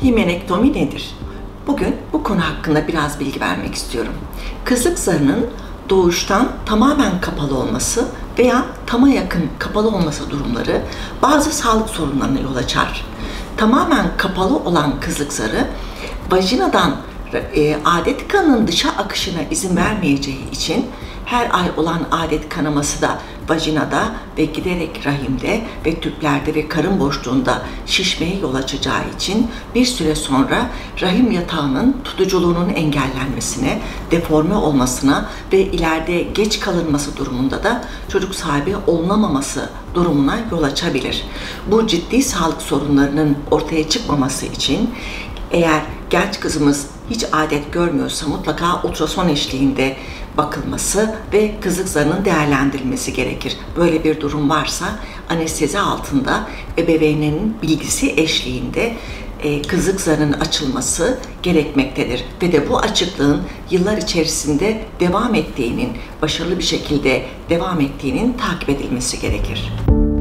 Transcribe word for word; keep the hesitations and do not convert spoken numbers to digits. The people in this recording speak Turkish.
Himenektomi nedir? Bugün bu konu hakkında biraz bilgi vermek istiyorum. Kızlık zarının doğuştan tamamen kapalı olması veya tama yakın kapalı olması durumları bazı sağlık sorunlarına yol açar. Tamamen kapalı olan kızlık zarı vajinadan e, adet kanının dışa akışına izin vermeyeceği için her ay olan adet kanaması da vajinada ve giderek rahimde ve tüplerde ve karın boşluğunda şişmeye yol açacağı için bir süre sonra rahim yatağının tutuculuğunun engellenmesine, deforme olmasına ve ileride geç kalınması durumunda da çocuk sahibi olunamaması durumuna yol açabilir. Bu ciddi sağlık sorunlarının ortaya çıkmaması için eğer genç kızımız hiç adet görmüyorsa mutlaka ultrason eşliğinde bakılması ve kızlık zarının değerlendirilmesi gerekir. Böyle bir durum varsa anestezi altında ebeveynlerin bilgisi eşliğinde e, kızlık zarının açılması gerekmektedir. Ve de bu açıklığın yıllar içerisinde devam ettiğinin, başarılı bir şekilde devam ettiğinin takip edilmesi gerekir.